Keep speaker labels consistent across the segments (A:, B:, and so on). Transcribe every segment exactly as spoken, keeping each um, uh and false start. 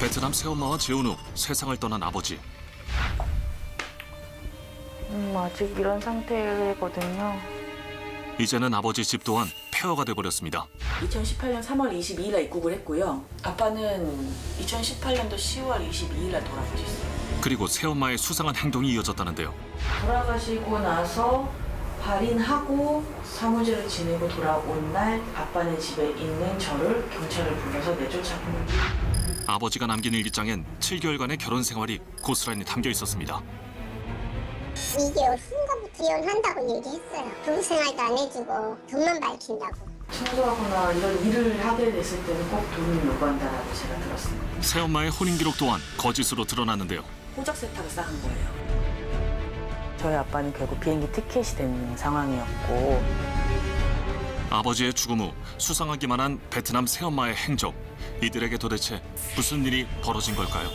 A: 베트남 새엄마와 재혼 후 세상을 떠난 아버지.
B: 음, 아직 이런 상태거든요.
A: 이제는 아버지 집 또한 폐허가 돼버렸습니다.
C: 이천십팔 년 삼월 이십이일에 입국을 했고요. 아빠는 이천십팔 년도 시월 이십이일에 돌아가셨어요.
A: 그리고 새엄마의 수상한 행동이 이어졌다는데요.
C: 돌아가시고 나서 발인하고 사무제를 지내고 돌아온 날 아빠네 집에 있는 저를 경찰을 불러서 내쫓았고.
A: 아버지가 남긴 일기장엔 칠 개월간의 결혼 생활이 고스란히 담겨 있었습니다.
D: 이 개월 후인가부터 이혼한다고 얘기했어요. 부부 생활도 안 해주고 돈만 밝힌다고.
C: 청소하거나 이런 일을 하게 됐을 때는 꼭 돈을 요구한다라고 제가 들었습니다.
A: 새엄마의 혼인 기록 또한 거짓으로 드러났는데요.
C: 호적 세탁을 쌓은 거예요. 저희 아빠는 결국 비행기 티켓이 된 상황이었고.
A: 아버지의 죽음 후 수상하기만 한 베트남 새엄마의 행적. 이들에게 도대체 무슨 일이 벌어진 걸까요?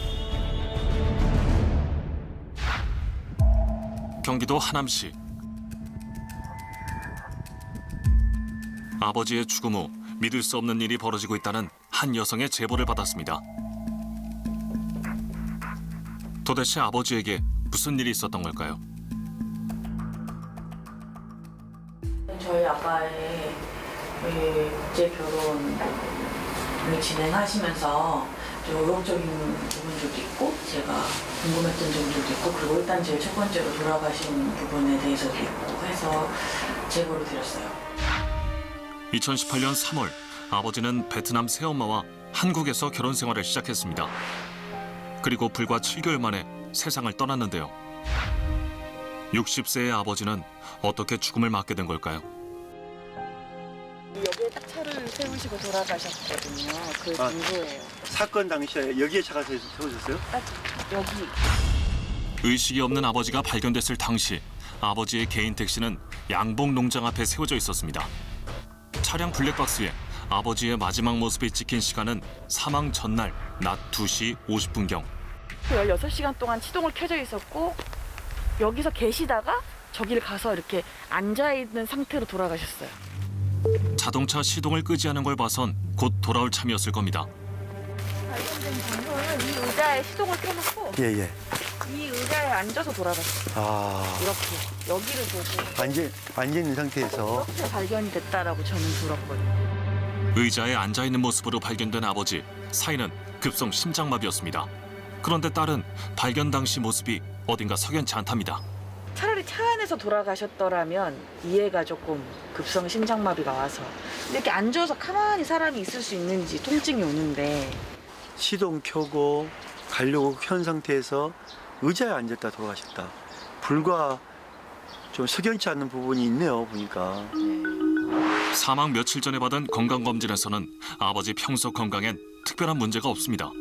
A: 경기도 하남시. 아버지의 죽음 후 믿을 수 없는 일이 벌어지고 있다는 한 여성의 제보를 받았습니다. 도대체 아버지에게 무슨 일이 있었던 걸까요?
C: 저희 아빠의 국제 결혼을 진행하시면서 좀 의혹적인 부분들도 있고 제가 궁금했던 점들도 있고 그리고 일단 제일 첫 번째로 돌아가신 부분에 대해서도 있고 해서 제보를 드렸어요.
A: 이천십팔 년 삼월 아버지는 베트남 새엄마와 한국에서 결혼 생활을 시작했습니다. 그리고 불과 칠 개월 만에 세상을 떠났는데요. 육십 세의 아버지는 어떻게 죽음을 맞게 된 걸까요?
B: 여기에 딱 차를 세우시고 돌아가셨거든요. 그 정도예요.
E: 아, 사건 당시에 여기에 차가 세우셨어요?
B: 딱 여기.
A: 의식이 없는 아버지가 발견됐을 당시 아버지의 개인 택시는 양봉 농장 앞에 세워져 있었습니다. 차량 블랙박스에 아버지의 마지막 모습이 찍힌 시간은 사망 전날 낮 두 시 오십 분경.
B: 열여섯 시간 동안 시동을 켜져 있었고 여기서 계시다가 저기를 가서 이렇게 앉아있는 상태로 돌아가셨어요.
A: 자동차 시동을 끄지 않은 걸 봐선 곧 돌아올 참이었을 겁니다.
B: 발견된 장소는 이 의자에 시동을 켜놓고
E: 예, 예.
B: 이 의자에 앉아서 돌아갔어요.
E: 아.
B: 이렇게 여기를 보고
E: 앉아, 앉아있는 상태에서.
B: 이렇게 발견이 됐다라고 저는 들었거든요.
A: 의자에 앉아있는 모습으로 발견된 아버지. 사인은 급성 심장마비였습니다. 그런데 딸은 발견 당시 모습이 어딘가 석연치 않답니다.
B: 차라리 차 안에서 돌아가셨더라면 이해가 조금 급성 심장마비가 와서 이렇게 앉아서 가만히 사람이 있을 수 있는지 통증이 오는데
E: 시동 켜고 가려고 켠 상태에서 의자에 앉았다 돌아가셨다. 불과 좀 석연치 않는 부분이 있네요, 보니까.
A: 사망 며칠 전에 받은 건강검진에서는 아버지 평소 건강엔 특별한 문제가 없습니다.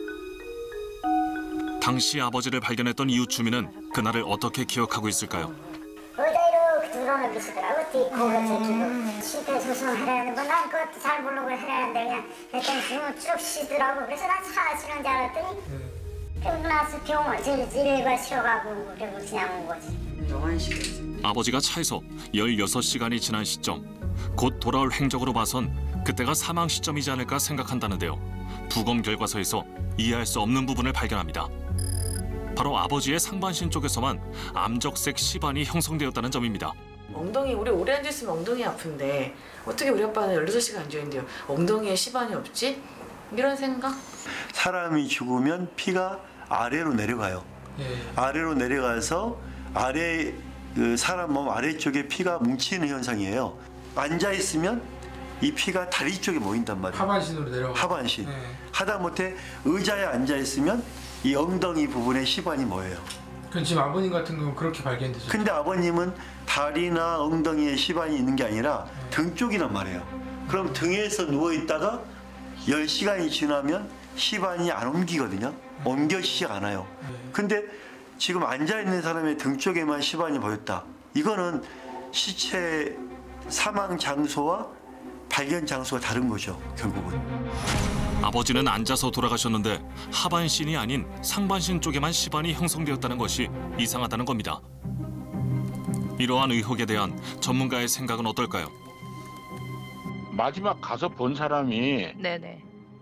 A: 당시 아버지를 발견했던 이웃 주민은 그날을 어떻게 기억하고 있을까요?
D: 의자 이렇게 들어놓고 계시더라고. 뒤에 거기서 심폐소생하라는 거. 난 그것도 잘 모르고 하라는데 그냥 그랬더니 숨을 쭉 쉬더라고. 그래서 난 차 쉬는 줄 알았더니 그러고 나서 병원 일일가 쉬어가고 그리고 그냥 온 거지.
C: 영안실이었어요.
A: 아버지가 차에서 열여섯 시간이 지난 시점. 곧 돌아올 행적으로 봐선 그때가 사망 시점이지 않을까 생각한다는데요. 부검 결과서에서 이해할 수 없는 부분을 발견합니다. 바로 아버지의 상반신 쪽에서만 암적색 시반이 형성되었다는 점입니다.
C: 엉덩이, 우리 오래 앉아있으면 엉덩이 아픈데 어떻게 우리 아빠는 열여섯 시간 앉아있는데요. 엉덩이에 시반이 없지? 이런 생각?
E: 사람이 죽으면 피가 아래로 내려가요. 예. 아래로 내려가서 아래 그 사람 몸 아래쪽에 피가 뭉치는 현상이에요. 앉아있으면 이 피가 다리 쪽에 모인단 말이에요.
F: 하반신으로 내려가.
E: 하반신.
F: 네.
E: 하다못해 의자에 앉아있으면 이 엉덩이 부분에 시반이 모여요.
F: 그럼 지금 아버님 같은 경우는 그렇게 발견되죠?
E: 근데 아버님은 다리나 엉덩이에 시반이 있는 게 아니라 네. 등 쪽이란 말이에요. 그럼 등에서 누워있다가 열 시간이 지나면 시반이 안 옮기거든요. 옮겨지지 않아요.
F: 네.
E: 근데 지금 앉아있는 사람의 등 쪽에만 시반이 보였다. 이거는 시체 사망 장소와 발견 장소가 다른 거죠, 결국은.
A: 아버지는 앉아서 돌아가셨는데 하반신이 아닌 상반신 쪽에만 시반이 형성되었다는 것이 이상하다는 겁니다. 이러한 의혹에 대한 전문가의 생각은 어떨까요?
G: 마지막 가서 본 사람이
B: 네네.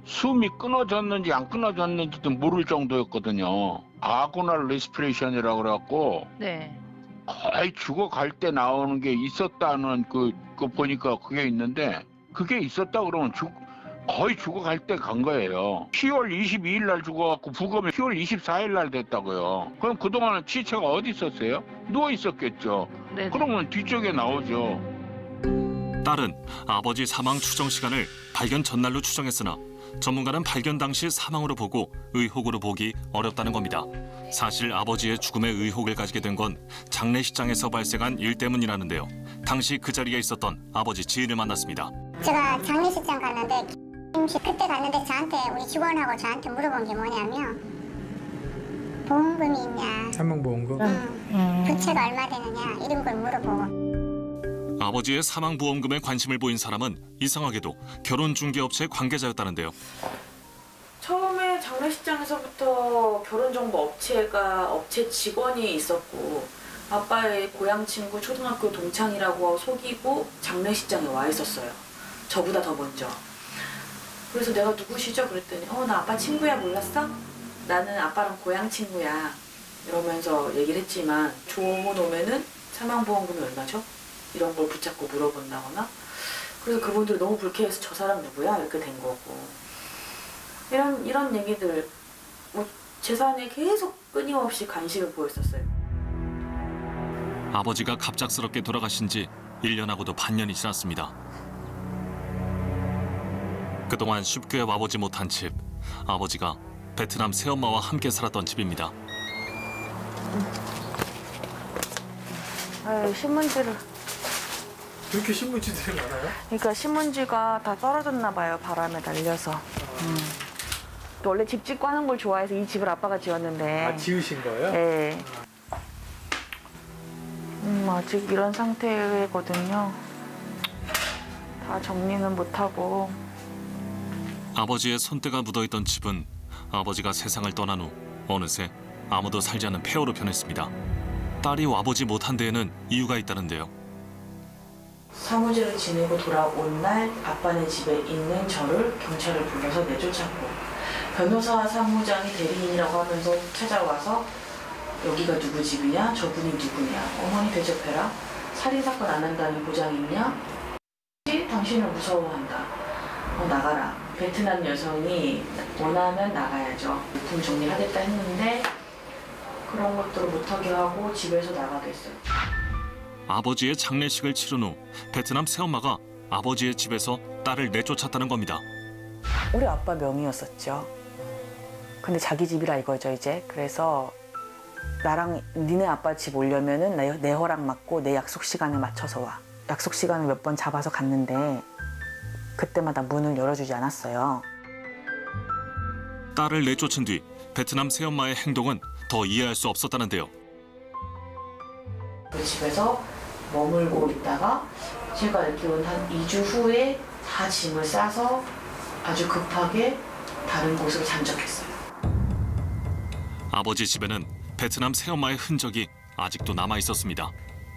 G: 숨이 끊어졌는지 안 끊어졌는지도 모를 정도였거든요. 아고날 레스피레이션이라고 그래갖고
H: 네.
G: 거의 죽어갈 때 나오는 게 있었다는 그, 그 보니까 그게 있는데 그게 있었다 그러면 죽, 거의 죽어갈 때 간 거예요. 시월 이십이일 날 죽어갖고 부검이 시월 이십사일 날 됐다고요. 그럼 그동안은 시체가 어디 있었어요? 누워 있었겠죠.
H: 네네.
G: 그러면 뒤쪽에 나오죠.
A: 딸은 아버지 사망 추정 시간을 발견 전날로 추정했으나 전문가는 발견 당시 사망으로 보고 의혹으로 보기 어렵다는 겁니다. 사실 아버지의 죽음에 의혹을 가지게 된 건 장례식장에서 발생한 일 때문이라는데요. 당시 그 자리에 있었던 아버지 지인을 만났습니다.
D: 제가 장례식장 갔는데 김씨 그때 갔는데 저한테 우리 직원하고 저한테 물어본 게 뭐냐면 보험금이 있냐,
F: 사망보험금?
D: 응. 부채가 얼마 되느냐 이런 걸 물어보고.
A: 아버지의 사망보험금에 관심을 보인 사람은 이상하게도 결혼중개업체 관계자였다는데요.
C: 처음에 장례식장에서부터 결혼정보 업체가 업체 직원이 있었고 아빠의 고향 친구 초등학교 동창이라고 속이고 장례식장에 와 있었어요. 저보다 더 먼저. 그래서 내가 누구시죠? 그랬더니 어, 나 아빠 친구야 몰랐어? 나는 아빠랑 고향 친구야. 이러면서 얘기를 했지만 조문 오면은 사망보험금이 얼마죠? 이런 걸 붙잡고 물어본다거나. 그래서 그분들이 너무 불쾌해서 저 사람 누구야? 이렇게 된 거고. 이런 이런 얘기들, 뭐 재산에 계속 끊임없이 관심을 보였었어요.
A: 아버지가 갑작스럽게 돌아가신 지 일 년하고도 반년이 지났습니다. 그동안 쉽게 와보지 못한 집, 아버지가 베트남 새엄마와 함께 살았던 집입니다.
B: 아유, 신문지를.
F: 왜 이렇게 신문지들이 많아요?
B: 그러니까 신문지가 다 떨어졌나 봐요, 바람에 날려서. 음. 원래 집 짓고 하는 걸 좋아해서 이 집을 아빠가 지었는데.
F: 아, 지으신 거예요?
B: 네. 음, 아직 이런 상태거든요. 다 정리는 못하고.
A: 아버지의 손때가 묻어있던 집은 아버지가 세상을 떠난 후 어느새 아무도 살지 않는 폐허로 변했습니다. 딸이 와보지 못한 데에는 이유가 있다는데요.
C: 사무직을 지내고 돌아온 날 아빠네 집에 있는 저를 경찰을 불러서 내쫓았고 변호사 사무장이 대리인이라고 하면서 찾아와서 여기가 누구 집이냐? 저분이 누구냐? 어머니 대접해라. 살인사건 안 한다는 보장 있냐? 당신을 무서워한다. 어, 나가라. 베트남 여성이 원하면 나가야죠. 물품 정리하겠다 했는데 그런 것들을 못하게 하고 집에서 나가게 했어요.
A: 아버지의 장례식을 치른 후 베트남 새엄마가 아버지의 집에서 딸을 내쫓았다는 겁니다.
B: 우리 아빠 명의였었죠. 근데 자기 집이라 이거죠, 이제. 그래서 나랑 니네 아빠 집 오려면은 내, 내 허락 받고 내 약속 시간에 맞춰서 와. 약속 시간을 몇 번 잡아서 갔는데 그때마다 문을 열어주지 않았어요.
A: 딸을 내쫓은 뒤 베트남 새엄마의 행동은 더 이해할 수 없었다는데요.
C: 그 집에서 머물고 있다가 제가 알기로는 한 이 주 후에 다 짐을 싸서 아주 급하게 다른 곳으로 잠적했어요.
A: 아버지 집에는 베트남 새엄마의 흔적이 아직도 남아 있었습니다.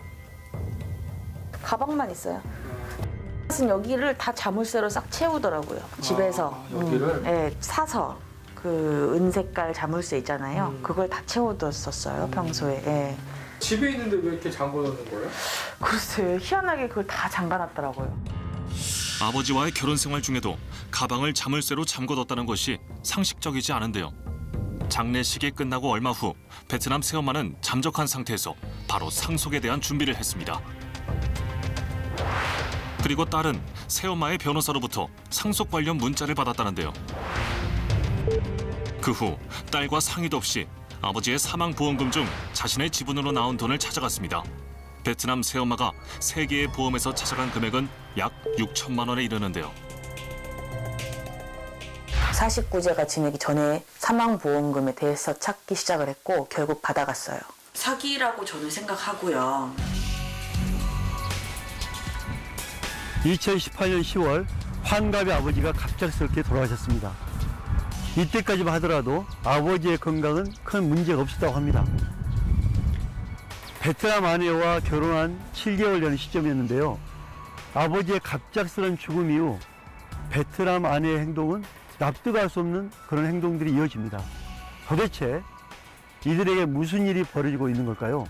B: 가방만 있어요. 여기를 다 자물쇠로 싹 채우더라고요. 집에서.
F: 아, 여기를?
B: 음, 네, 사서 그 은색깔 자물쇠 있잖아요.
F: 음.
B: 그걸 다 채워뒀었어요,
F: 음.
B: 평소에. 네.
F: 집에 있는데 왜 이렇게 잠궈놓는 거예요?
B: 글쎄요, 희한하게 그걸 다 잠가놨더라고요.
A: 아버지와의 결혼 생활 중에도 가방을 자물쇠로 잠궈뒀다는 것이 상식적이지 않은데요. 장례식이 끝나고 얼마 후 베트남 새엄마는 잠적한 상태에서 바로 상속에 대한 준비를 했습니다. 그리고 딸은 새엄마의 변호사로부터 상속 관련 문자를 받았다는데요. 그 후 딸과 상의도 없이 아버지의 사망보험금 중 자신의 지분으로 나온 돈을 찾아갔습니다. 베트남 새엄마가 세 개의 보험에서 찾아간 금액은 약 육천만 원에 이르는데요.
B: 사십구 제가 지내기 전에 사망보험금에 대해서 찾기 시작을 했고 결국 받아갔어요.
C: 사기라고 저는 생각하고요.
E: 이천십팔년 시월 환갑의 아버지가 갑작스럽게 돌아가셨습니다. 이때까지만 하더라도 아버지의 건강은 큰 문제가 없었다고 합니다. 베트남 아내와 결혼한 칠 개월 전 시점이었는데요. 아버지의 갑작스러운 죽음 이후 베트남 아내의 행동은 납득할 수 없는 그런 행동들이 이어집니다. 도대체 이들에게 무슨 일이 벌어지고 있는 걸까요?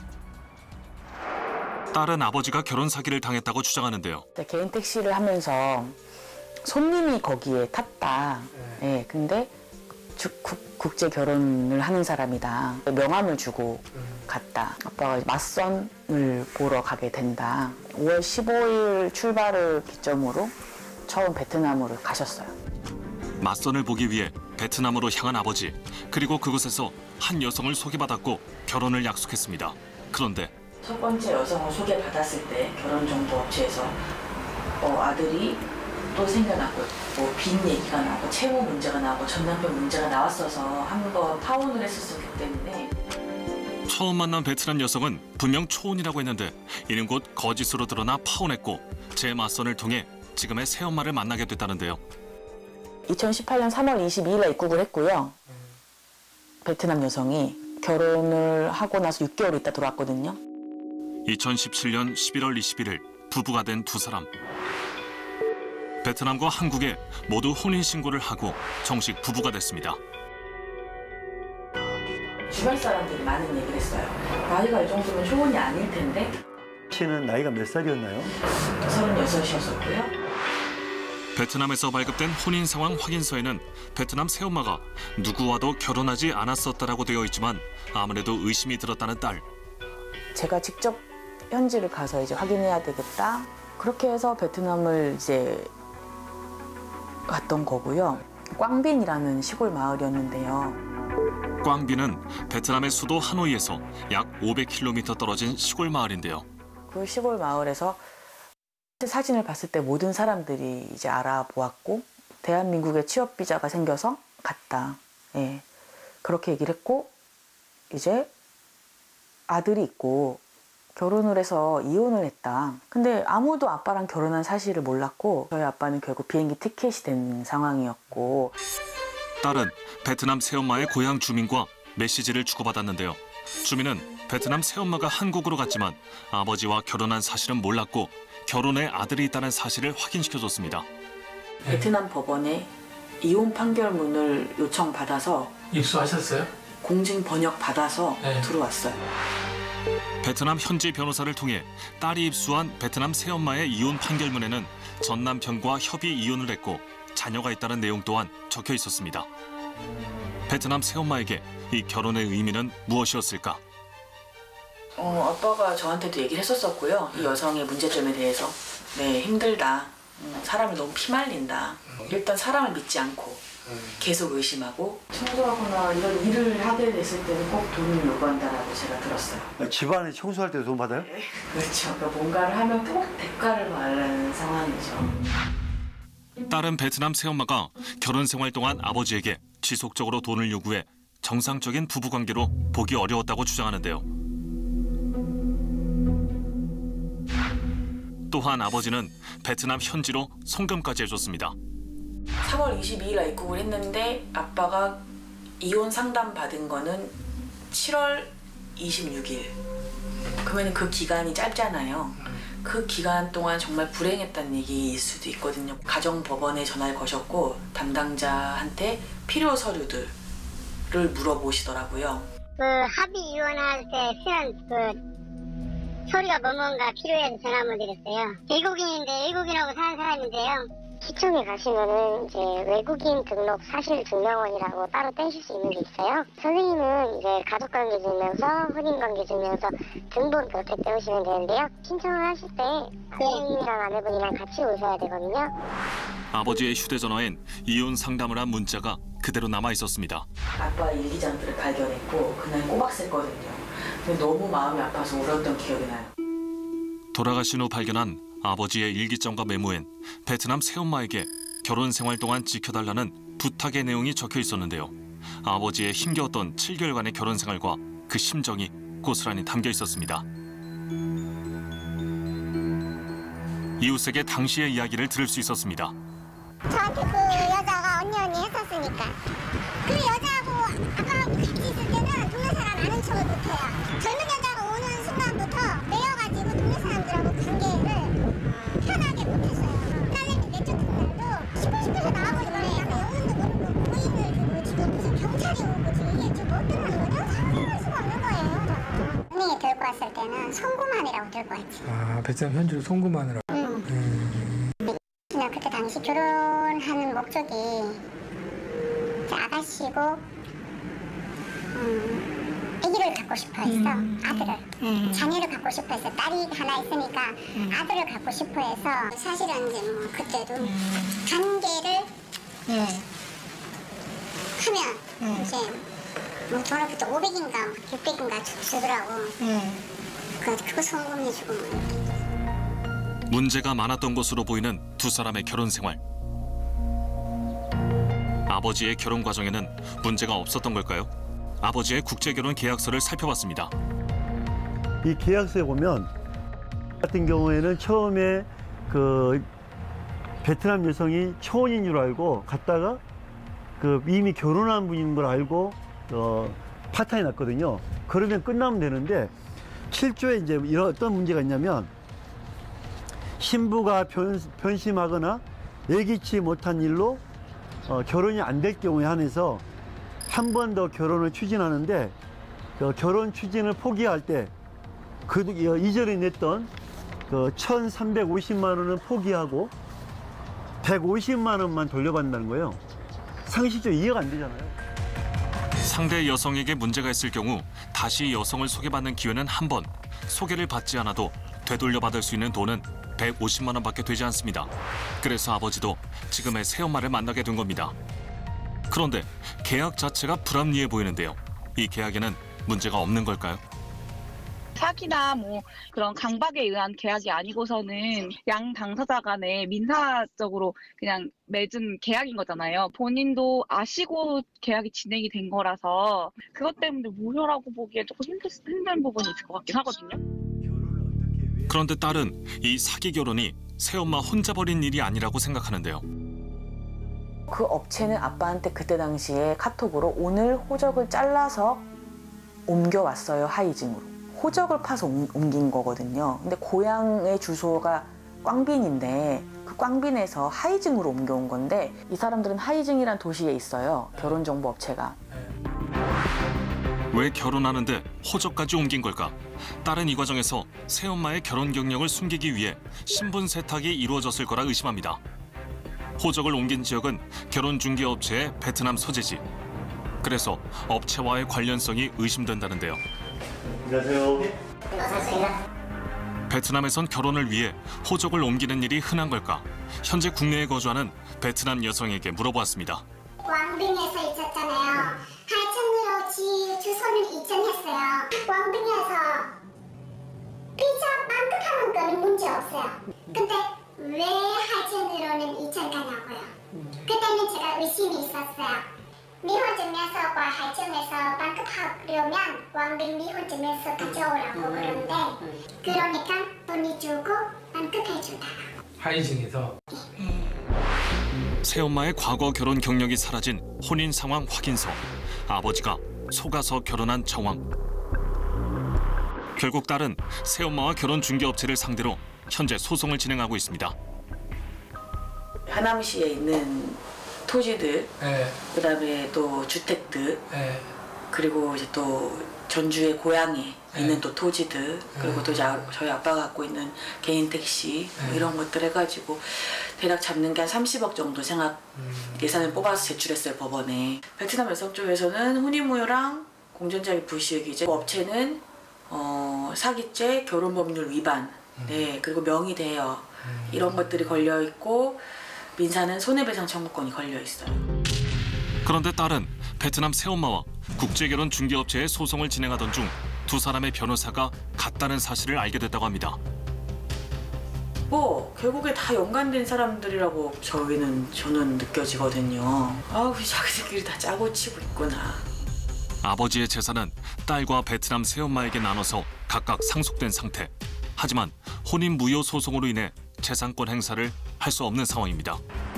A: 딸은 아버지가 결혼 사기를 당했다고 주장하는데요.
B: 개인 택시를 하면서 손님이 거기에 탔다. 예, 근데 주, 국, 국제 결혼을 하는 사람이다. 명함을 주고 갔다. 아빠가 맞선을 보러 가게 된다. 오월 십오일 출발을 기점으로 처음 베트남으로 가셨어요.
A: 맞선을 보기 위해 베트남으로 향한 아버지, 그리고 그곳에서 한 여성을 소개받았고 결혼을 약속했습니다. 그런데
B: 첫 번째 여성을 소개받았을 때 결혼정보업체에서 어, 아들이 또 생겨났고 뭐 빈 얘기가 나고 채무 문제가 나고 전남편 문제가 나왔어서 한번 파혼을 했었기 때문에
A: 처음 만난 베트남 여성은 분명 초혼이라고 했는데 이는 곧 거짓으로 드러나 파혼했고 재맞선을 통해 지금의 새엄마를 만나게 됐다는데요.
B: 이천십팔년 삼월 이십이일에 입국을 했고요. 베트남 여성이 결혼을 하고 나서 육 개월 있다 돌아왔거든요.
A: 이천십칠년 십일월 이십일일 부부가 된 두 사람. 베트남과 한국에 모두 혼인신고를 하고 정식 부부가 됐습니다.
B: 주변 사람들이 많은 얘기를 했어요. 나이가 이 정도면 초혼이 아닐 텐데.
E: 씨는 나이가 몇 살이었나요?
B: 서른여섯이었었고요.
A: 베트남에서 발급된 혼인 상황 확인서에는 베트남 새엄마가 누구와도 결혼하지 않았었다라고 되어 있지만 아무래도 의심이 들었다는 딸.
B: 제가 직접 현지를 가서 이제 확인해야 되겠다. 그렇게 해서 베트남을 이제 갔던 거고요. 꽝빈이라는 시골 마을이었는데요.
A: 꽝빈은 베트남의 수도 하노이에서 약 오백 킬로미터 떨어진 시골 마을인데요.
B: 그 시골 마을에서 사진을 봤을 때 모든 사람들이 이제 알아보았고 대한민국에 취업 비자가 생겨서 갔다. 예. 그렇게 얘기를 했고 이제 아들이 있고 결혼을 해서 이혼을 했다. 근데 아무도 아빠랑 결혼한 사실을 몰랐고 저희 아빠는 결국 비행기 티켓이 된 상황이었고
A: 딸은 베트남 새엄마의 고향 주민과 메시지를 주고받았는데요. 주민은 베트남 새엄마가 한국으로 갔지만 아버지와 결혼한 사실은 몰랐고 결혼에 아들이 있다는 사실을 확인시켜줬습니다.
B: 베트남 법원에 이혼 판결문을 요청받아서
F: 입수하셨어요?
B: 공증 번역 받아서
F: 네.
B: 들어왔어요.
A: 베트남 현지 변호사를 통해 딸이 입수한 베트남 새엄마의 이혼 판결문에는 전 남편과 협의 이혼을 했고 자녀가 있다는 내용 또한 적혀 있었습니다. 베트남 새엄마에게 이 결혼의 의미는 무엇이었을까?
B: 어, 아빠가 저한테도 얘기를 했었었고요. 이 여성의 문제점에 대해서. 네, 힘들다. 음, 사람을 너무 피말린다. 일단 사람을 믿지 않고 계속 의심하고 청소하거나 이런 일을 하게 됐을 때는 꼭 돈을 요구한다라고 제가 들었어요.
E: 집안에 청소할 때도 돈 받아요?
B: 네, 그렇죠. 그러니까 뭔가를 하면 꼭 대가를 말하는 상황이죠.
A: 딸은 베트남 새엄마가 결혼 생활 동안 아버지에게 지속적으로 돈을 요구해 정상적인 부부관계로 보기 어려웠다고 주장하는데요. 또한 아버지는 베트남 현지로 송금까지 해줬습니다.
B: 삼월 이십이일에 입국을 했는데 아빠가 이혼 상담 받은 거는 칠월 이십육일. 그러면 그 기간이 짧잖아요. 그 기간 동안 정말 불행했다는 얘기일 수도 있거든요. 가정법원에 전화를 거셨고 담당자한테 필요 서류들을 물어보시더라고요.
D: 그 합의 이혼할 때 필요한 그 서류가 뭐뭔가 필요해서 전화 한번 드렸어요. 외국인인데 외국인하고 사는 사람인데요. 시청에 가시면은 이제 외국인 등록 사실 증명원이라고 따로 떼실 수 있는 게 있어요. 선생님은 이제 가족관계 증명서, 혼인관계 증명서 등본 그렇게 떼오시면 되는데요. 신청을 하실 때 부인이랑 아내분이랑 같이 오셔야 되거든요.
A: 아버지의 휴대전화엔 이혼 상담을 한 문자가 그대로 남아 있었습니다.
B: 아빠 일기장들을 발견했고 그날 꼬박 샜거든요. 근데 너무 마음이 아파서 울었던 기억이 나요.
A: 돌아가신 후 발견한 아버지의 일기장과 메모엔 베트남 새엄마에게 결혼 생활 동안 지켜달라는 부탁의 내용이 적혀 있었는데요. 아버지의 힘겨웠던 칠 개월간의 결혼 생활과 그 심정이 고스란히 담겨 있었습니다. 이웃에게 당시의 이야기를 들을 수 있었습니다.
D: 저한테 그 여자가 언니 언니 했었으니까 그 여자하고 아빠하고 같이 있을 때는 동네 사람 아는 척을 못해요. 젊은 여자가 오는 순간부터 매여가지고 동네 사람들하고 관계를 편하게 못했어요. 딸내미 내쫓은 날도 시끌시끌해서 나와버리면 약간 영혼도 모르고 때는 송구만이라고 들고 왔지.
F: 아, 베트남 현지로 송구마늘하고.
D: 응.
F: 음.
D: 나 그때 당시 결혼하는 목적이 아가씨고 음, 아기를 갖고 싶어 했어. 아들을.
H: 음.
D: 자녀를 갖고 싶어 했어. 딸이 하나 있으니까 아들을 갖고 싶어 해서 사실은 이제 뭐 그때도 관계를
H: 예.
D: 하면
H: 음.
D: 이제 뭐 돈을 그때 오백인가 육백인가 주더라고.
H: 예.
D: 그, 그거 송금해주고 뭐.
A: 문제가 많았던 것으로 보이는 두 사람의 결혼 생활. 아버지의 결혼 과정에는 문제가 없었던 걸까요? 아버지의 국제결혼 계약서를 살펴봤습니다.
E: 이 계약서에 보면 같은 경우에는 처음에 그 베트남 여성이 초혼인 줄 알고 갔다가 그 이미 결혼한 분인 걸 알고 어, 파탄이 났거든요. 그러면 끝나면 되는데 칠 조에 이제 이런 어떤 문제가 있냐면 신부가 변, 변심하거나 예기치 못한 일로 어, 결혼이 안 될 경우에 한해서 한 번 더 결혼을 추진하는데 그 결혼 추진을 포기할 때 그 이전에 냈던 그 천삼백오십만 원은 포기하고 백오십만 원만 돌려받는다는 거예요. 상식적으로 이해가 안 되잖아요.
A: 상대 여성에게 문제가 있을 경우 다시 여성을 소개받는 기회는 한 번, 소개를 받지 않아도 되돌려받을 수 있는 돈은 백오십만 원밖에 되지 않습니다. 그래서 아버지도 지금의 새엄마를 만나게 된 겁니다. 그런데 계약 자체가 불합리해 보이는데요. 이 계약에는 문제가 없는 걸까요?
I: 사기나 뭐 그런 강박에 의한 계약이 아니고서는 양 당사자 간에 민사적으로 그냥 맺은 계약인 거잖아요. 본인도 아시고 계약이 진행이 된 거라서 그것 때문에 무효라고 보기에 조금 힘들, 힘든 부분이 있을 것 같긴 하거든요.
A: 그런데 딸은 이 사기 결혼이 새엄마 혼자 벌인 일이 아니라고 생각하는데요.
B: 그 업체는 아빠한테 그때 당시에 카톡으로 오늘 호적을 잘라서 옮겨왔어요, 하이징으로. 호적을 파서 옮, 옮긴 거거든요. 근데 고향의 주소가 꽝빈인데 그 꽝빈에서 하이징으로 옮겨온 건데 이 사람들은 하이징이란 도시에 있어요, 결혼정보업체가.
A: 왜 결혼하는데 호적까지 옮긴 걸까? 딸은 이 과정에서 새엄마의 결혼 경력을 숨기기 위해 신분 세탁이 이루어졌을 거라 의심합니다. 호적을 옮긴 지역은 결혼 중개업체의 베트남 소재지. 그래서 업체와의 관련성이 의심된다는데요.
E: 안녕하세요.
A: 베트남에선 결혼을 위해 호적을 옮기는 일이 흔한 걸까? 현재 국내에 거주하는 베트남 여성에게 물어보았습니다.
D: 왕빙에서 있었잖아요. 하천으로 지 주소는 이전했어요. 왕빙에서 비자 만급하는 거는 문제 없어요. 근데 왜 하천으로는 이전 가냐고요. 그때는 제가 의심이 있었어요. 미혼증에서 과 하천에서 반급하려면 왕빙 미혼증에서 가져오라고 그러는데 그러니까 돈이 주고 반급해준다.
F: 하이징에서.
A: 새엄마의 과거 결혼 경력이 사라진 혼인 상황 확인서, 아버지가 속아서 결혼한 정황. 결국 딸은 새엄마와 결혼 중개업체를 상대로 현재 소송을 진행하고 있습니다.
B: 하남시에 있는 토지들,
F: 예.
B: 그다음에 또 주택들,
F: 예.
B: 그리고 이제 또 전주의 고향에
F: 네.
B: 있는 또 토지들, 그리고
F: 네.
B: 또 이제 아- 저희 아빠가 갖고 있는 개인 택시 뭐
F: 네.
B: 이런 것들 해가지고 대략 잡는 게 한 삼십억 정도 생각
F: 음.
B: 예산을 뽑아서 제출했어요, 법원에. 베트남 여성 쪽에서는 혼인무효랑 공전장애 불이익이 이제 업체는 어, 사기죄, 결혼법률 위반, 네, 그리고 명의대여
F: 음.
B: 이런 것들이 걸려 있고 민사는 손해배상 청구권이 걸려 있어요.
A: 그런데 딸은 베트남 새엄마와 국제결혼 중개업체의 소송을 진행하던 중 두 사람의 변호사가 같다는 사실을 알게 됐다고 합니다.
B: 뭐 결국에 다 연관된 사람들이라고 저희는 저는 느껴지거든요. 아우 자기들끼리 다 짜고 치고 있구나.
A: 아버지의 재산은 딸과 베트남 새엄마에게 나눠서 각각 상속된 상태. 하지만 혼인 무효 소송으로 인해 재산권 행사를 할 수 없는 상황입니다.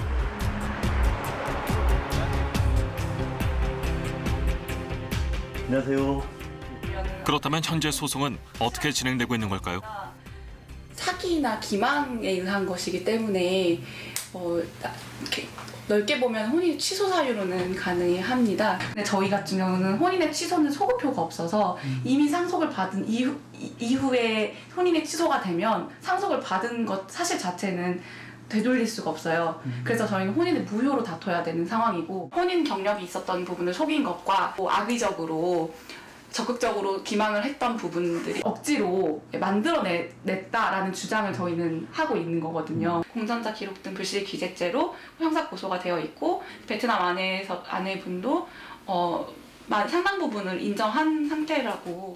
E: 안녕하세요.
A: 그렇다면 현재 소송은 어떻게 진행되고 있는 걸까요?
J: 사기나 기망에 의한 것이기 때문에
H: 어, 이렇게 넓게 보면 혼인 취소 사유로는 가능합니다. 근데 저희 같은 경우는 혼인의 취소는 소급표가 없어서 이미 상속을 받은 이후, 이후에 혼인의 취소가 되면 상속을 받은 것 사실 자체는 되돌릴 수가 없어요. 그래서 저희는 혼인을 무효로 다퉈야 되는 상황이고, 혼인 경력이 있었던 부분을 속인 것과 뭐 악의적으로 적극적으로 기망을 했던 부분들이 억지로 만들어냈다라는 주장을 저희는 하고 있는 거거든요. 공산자 기록 등 불실 기재죄로 형사 고소가 되어 있고, 베트남 아내에서 아내분도 어, 상당 부분을 인정한 상태라고.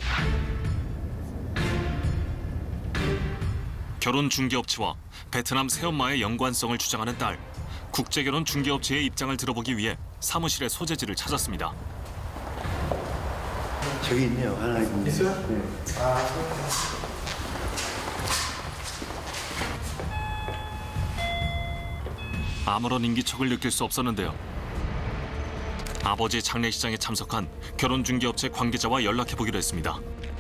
A: 결혼 중개업체와 베트남 새엄마의 연관성을 주장하는 딸. 국제결혼 중개업체의 입장을 들어보기 위해 사무실의 소재지를 찾았습니다.
E: 저기 있네요. 하나 있네요. 있어요? 네. 아.
A: 아무런 인기척을 느낄 수 없었는데요. 아버지 장례식장에 참석한 결혼중개업체 관계자와 연락해보기로 했습니다.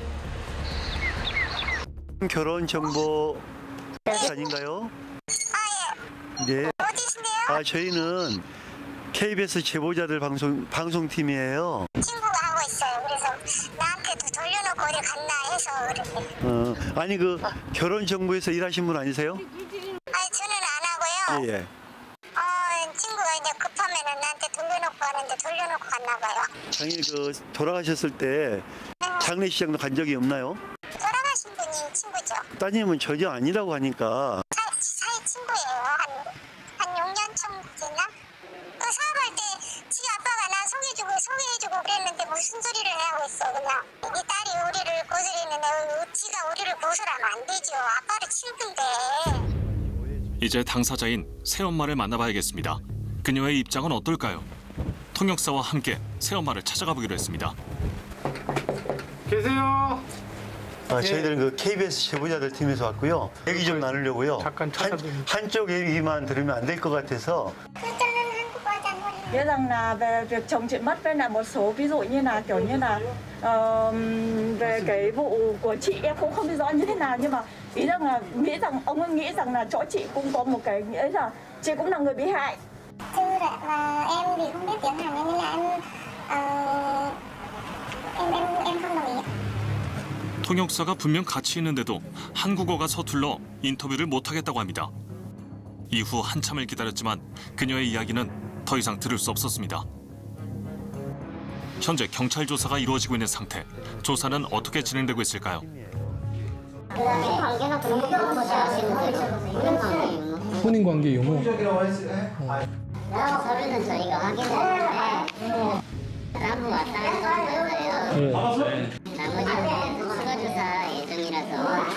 E: 결혼 정보 아닌가요? 네.
D: 어디신데요?
E: 아, 저희는 케이비에스 제보자들 방송 방송팀이에요.
D: 친구가 하고 있어요. 그래서 나한테도 돌려놓고 어디 갔나 해서 그런데.
E: 어, 아니 그 결혼 정보에서 일하신 분 아니세요?
D: 아니 저는 안 하고요.
E: 예, 예.
D: 어, 친구가 이제 급하면은 나한테 돌려놓고 하는데 돌려놓고 갔나 봐요.
E: 장일 그 돌아가셨을 때 장례식장도 간 적이 없나요?
D: 돌아가신 분이 친구죠.
E: 따님은 전혀 아니라고 하니까.
D: 사이, 사이 친구예요. 한, 한 육 년 정도나? 그 사업할 때 지 아빠가 나 소개해주고 소개해주고 그랬는데 무슨 소리를 하고 있어. 그냥 이 딸이 우리를 고소했는데 지가 우리를 고소하면 안 되죠. 아빠를 친구인데.
A: 이제 당사자인 새엄마를 만나봐야겠습니다. 그녀의 입장은 어떨까요? 통역사와 함께 새엄마를 찾아가 보기로 했습니다.
F: 계세요?
E: 아, 저희들은 그 케이비에스 제보자들 팀에서 왔고요. 얘기 좀 나누려고요.
F: 잠깐
E: 한, 한쪽 얘기만 들으면 안 될 것 같아서.
J: Biết rằng là về việc chồng chị mất với là một số ví dụ như là kiểu như là uh, về cái vụ của chị em cũng không biết rõ như thế nào, nhưng mà ý rằng là nghĩ rằng ông ấy nghĩ rằng là chỗ chị cũng có một cái nghĩa là chị cũng là người bị hại.
D: Thưa là em thì không biết tiếng Hàn nên là em uh, em em em không đồng ý.
A: 통역사가 분명 같이 있는데도 한국어가 서툴러 인터뷰를 못하겠다고 합니다. 이후 한참을 기다렸지만 그녀의 이야기는 더 이상 들을 수 없었습니다. 현재 경찰 조사가 이루어지고 있는 상태. 조사는 어떻게 진행되고 있을까요?
F: 혼인 관계 유무.
K: 서류는 저희가 확인했는데 나무 왔다 갔다 했어요. 나머지는 추가 조사 예정이라서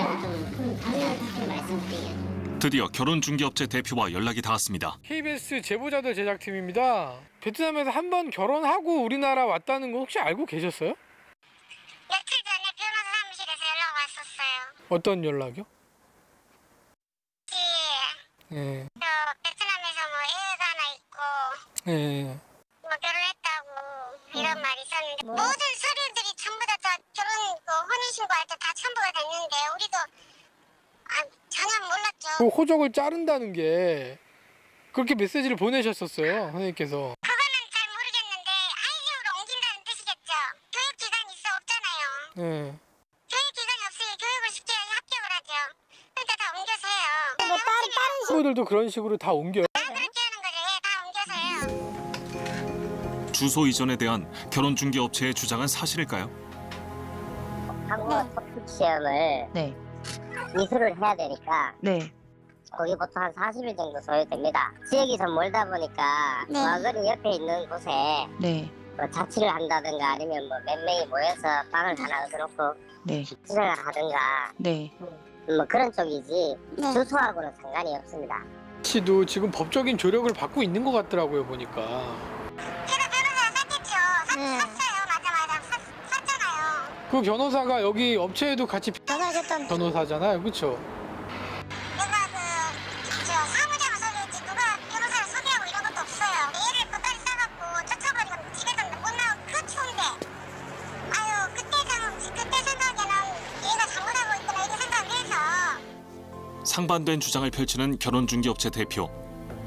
K: 좀 말씀드리겠습니다.
A: 드디어 결혼중개업체 대표와 연락이 닿았습니다.
F: 케이비에스 제보자들 제작팀입니다. 베트남에서 한 번 결혼하고 우리나라 왔다는 거 혹시 알고 계셨어요?
D: 며칠 전에 변호사 사무실에서 연락 왔었어요.
F: 어떤 연락이요?
D: 예.
F: 예.
D: 저 베트남에서 뭐 애가 하나 있고
F: 예.
D: 뭐 결혼했다고 이런 말이 있었는데 모든 서류들이 전부 다, 다 결혼 그 혼인신고할 때 다 첨부가 됐는데 우리도 아, 전혀 몰랐죠.
F: 그 호적을 자른다는 게 그렇게 메시지를 보내셨었어요, 선생님께서.
D: 그거는 잘 모르겠는데 아이디어로 옮긴다는 뜻이겠죠. 교육 기간이 있어 없잖아요.
F: 예.
D: 교육 기간이 없으니 교육을 시켜야지 합격을 하죠. 그러니까 다 옮겨서 해요.
K: 뭐 다른 다른
F: 친구들도 그런 식으로 다 옮겨요.
D: 다 그렇게 하는 거죠. 예, 다 옮겨서 해요.
A: 주소 이전에 대한 결혼중개업체의 주장은 사실일까요?
K: 한국어 토픽 시험을
B: 네.
K: 이수를 해야 되니까
B: 네.
K: 거기 보통 한 사십 일 정도 소요됩니다. 지역이 좀 멀다 보니까
D: 네.
K: 와거리 옆에 있는 곳에
B: 네.
K: 뭐 자취를 한다든가 아니면 뭐 몇 명이 모여서 방을 하나 얻어놓고
B: 네.
K: 시작을 하든가
B: 네.
K: 뭐 그런 쪽이지
D: 네.
K: 주소하고는 상관이 없습니다.
F: 씨도 지금 법적인 조력을 받고 있는 것 같더라고요, 보니까.
D: 제가 변호사 샀겠죠. 샀,
K: 네.
D: 샀어요. 맞아 맞아. 샀, 샀잖아요.
F: 그 변호사가 여기 업체에도 같이
D: 변호사였던
F: 변호사잖아요, 그렇죠?
D: 내가 그 저 사무장을 소개했지 누가 변호사를 소개하고 이런 것도 없어요. 애를 끝까지 싸갖고 쫓아버리고 집에서 못 나오고 그 추운데 아유 그때 상 그때 생각에는 얘가 잘못하고 있구나 이렇게 생각을 해서
A: 상반된 주장을 펼치는 결혼중개업체 대표.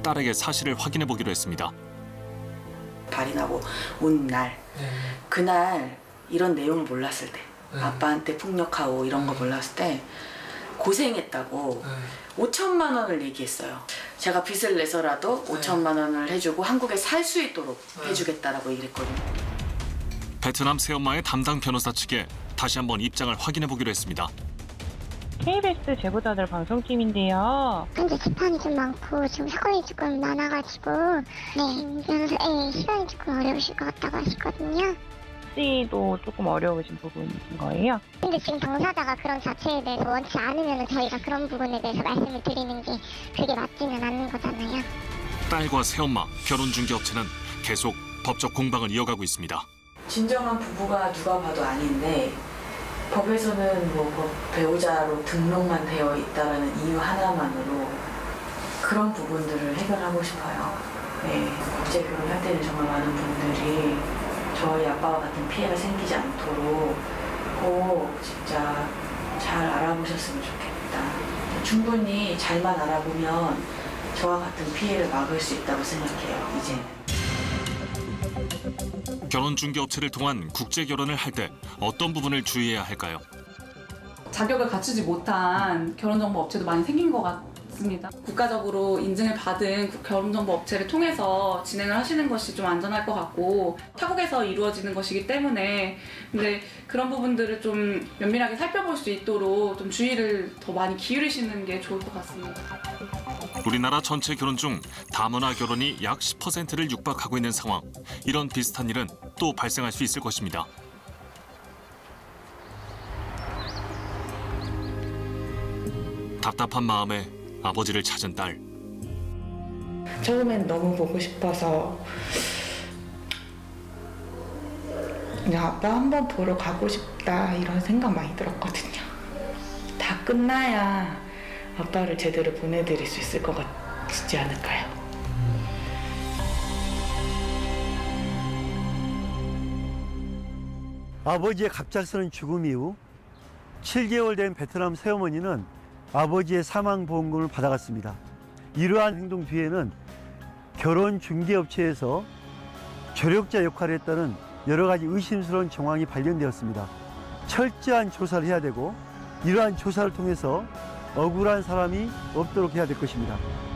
A: 딸에게 사실을 확인해 보기로 했습니다.
B: 발인하고 온 날,
F: 네.
B: 그날 이런 내용을 몰랐을 때,
F: 네.
B: 아빠한테 폭력하고 이런 거 몰랐을 때 고생했다고
F: 네.
B: 오천만 원을 얘기했어요. 제가 빚을 내서라도
F: 네.
B: 오천만 원을 해주고 한국에 살 수 있도록
F: 네.
B: 해주겠다라고 얘기를 했거든요.
A: 베트남 새엄마의 담당 변호사 측에 다시 한번 입장을 확인해 보기로 했습니다.
L: 케이비에스 제보자들 방송팀인데요.
D: 현재 재판이 좀 많고 지금 사건이 조금 많아가지고 네, 변호사의 시간이 조금 어려우실 것 같다고 하시거든요.
L: 씨도 조금 어려우신 부분이신 거예요?
D: 근데 지금 당사자가 그런 자체에 대해서 원치 않으면 저희가 그런 부분에 대해서 말씀을 드리는 게 그게 맞지는 않는 거잖아요.
A: 딸과 새엄마, 결혼중개업체는 계속 법적 공방을 이어가고 있습니다.
B: 진정한 부부가 누가 봐도 아닌데 법에서는 뭐 법 배우자로 등록만 되어 있다라는 이유 하나만으로 그런 부분들을 해결하고 싶어요. 네, 국제 결혼할 때는 정말 많은 분들이 저희 아빠와 같은 피해가 생기지 않도록 꼭 진짜 잘 알아보셨으면 좋겠다. 충분히 잘만 알아보면 저와 같은 피해를 막을 수 있다고 생각해요, 이제는.
A: 결혼중개업체를 통한 국제결혼을 할 때 어떤 부분을 주의해야 할까요?
H: 자격을 갖추지 못한 결혼정보 업체도 많이 생긴 것 같습니다. 국가적으로 인증을 받은 결혼정보 업체를 통해서 진행을 하시는 것이 좀 안전할 것 같고 타국에서 이루어지는 것이기 때문에 근데 그런 부분들을 좀 면밀하게 살펴볼 수 있도록 좀 주의를 더 많이 기울이시는 게 좋을 것 같습니다.
A: 우리나라 전체 결혼 중 다문화 결혼이 약 십 퍼센트를 육박하고 있는 상황. 이런 비슷한 일은 또 발생할 수 있을 것입니다. 답답한 마음에 아버지를 찾은 딸.
B: 처음엔 너무 보고 싶어서 그냥 아빠 한번 보러 가고 싶다 이런 생각 많이 들었거든요. 다 끝나야 아빠를 제대로 보내드릴 수 있을 것 같지 않을까요?
E: 아버지의 갑작스런 죽음 이후 칠 개월 된 베트남 새어머니는 아버지의 사망보험금을 받아갔습니다. 이러한 행동 뒤에는 결혼 중개업체에서 조력자 역할을 했다는 여러 가지 의심스러운 정황이 발견되었습니다. 철저한 조사를 해야 되고 이러한 조사를 통해서 억울한 사람이 없도록 해야 될 것입니다.